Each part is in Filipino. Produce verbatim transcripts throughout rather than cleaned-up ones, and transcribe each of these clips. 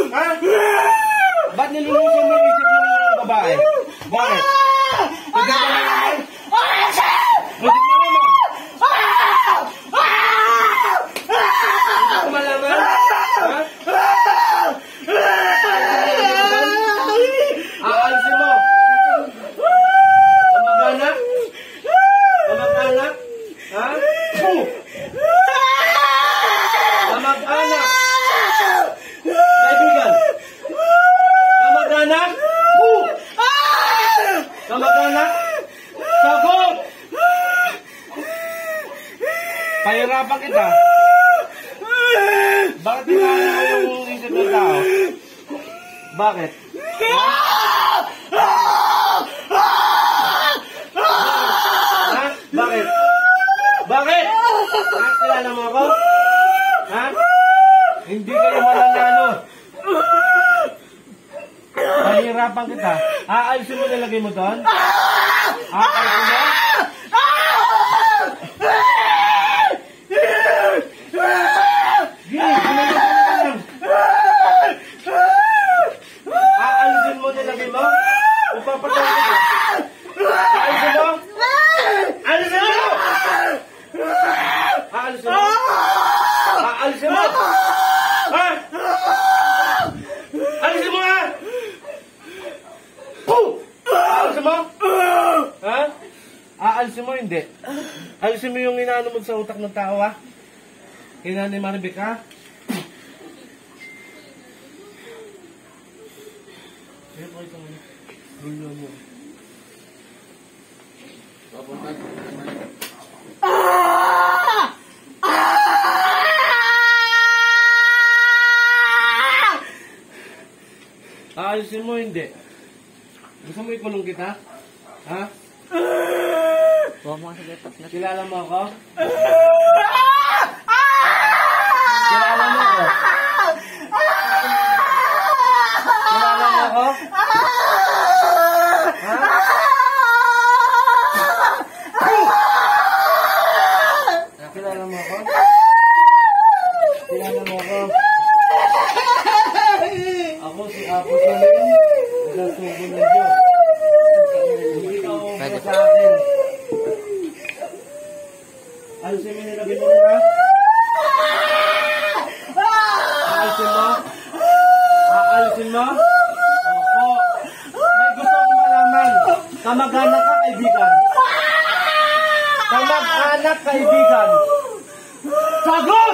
Ha? Ba't nilulusin mo yung isip ng babae? Bakit? Pwede ba naman? Pwede ba naman? Pwede ba malaman? Ha? Aalisin mo. Kamag-anak? Kamag-anak? Ha? Kamag-anak? Kaibigan? Kamag-anak? Kamag-anak? Sagot! Pahirapan kita. Bakit tinanong mo yung isip ng tao? Bakit? Ha? Ha? Bakit? Bakit? Ha? Kilala mo ako? Ha? Hindi kayo mananalo. Pahirapan kita. Aalisin mo nilagay mo doon? Aalisin mo? Gini, ano na lang? Aalisin mo nilagay mo? Upapatay ko. Aalisin mo? Aalisin mo! Aalisin mo? Aalisin mo? Ha? Aalisin mo ha? Aalisin mo? Ha? Aalisin mo hindi? Aalisin mo yung inaano mo sa utak ng tao ha? Kailan ni Maribik ha? Ayan po itong ano. Gulyo mo. Papunta. Aalisin mo hindi? Gusto mo ikulong kita? Ha? Kilala mo ako? Kilala mo ako? Kilala mo ako? Ha? Kilala mo ako? Kilala mo ako? Ako si Apo Salim, nagasubo ng Diyos. Hindi ka umuha sa akin. Alisin mo nilagay mo rin ha? Aalisin mo? Aalisin mo? Opo. May gusto akong malaman. Kamag-anak ka, kaibigan. Kamag-anak, kaibigan. Sagot!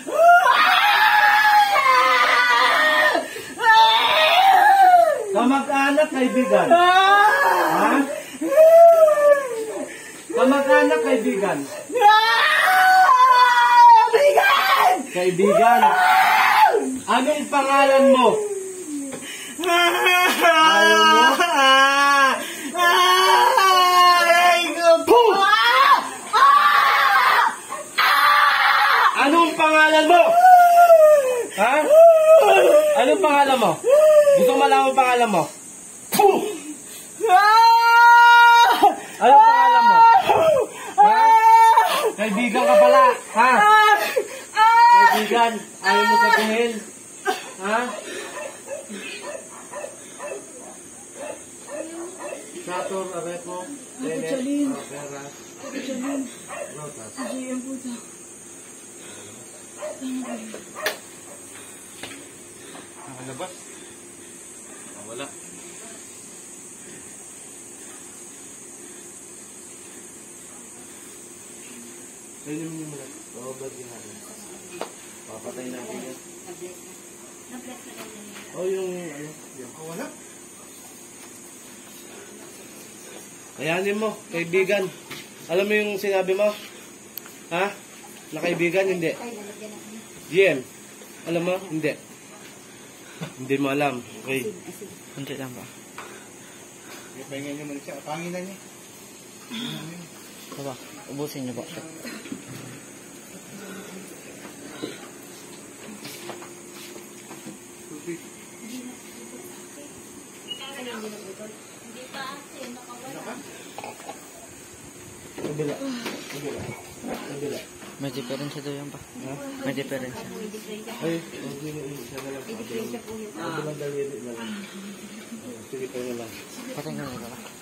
Kamag-anak, kaibigan. Ha? Kamag-anak, kaibigan. Kaibigan! Kaibigan. Anong pangalan mo? Ayaw mo? Anong pangalan mo? Ha? Anong pangalan mo? Gusto mo malaman ang pangalan mo? Anong pangalan mo? Ha? Kaibigan ka pala, ha? Kaibigan, ayaw mo sabihin? Ha? Sator, Arepo, Tenet, Peras, Rotas. Ayan po ito. Nakalabas? Wala. Pwede mo muna. Babad din natin. Papatay natin yan. O yung ano? Oh, wala. Kayanin mo, kaibigan. Alam mo yung sinabi mo? Ha? Na kaibigan, hindi. G M, alam mo? Hindi. Hindi mo alam. Okay. Hindi lang ba? Ipahingan niyo muna siya. Panginan niya. Diba? Ubusin niyo ba? Kabila. Kabila. Kabila. May diferensya daw yan pa. Ha? May diferensya. Ay, hindi mo isa na lang. Kabilang daliri na lang. Sige, tayo na lang. Patay ka na ba?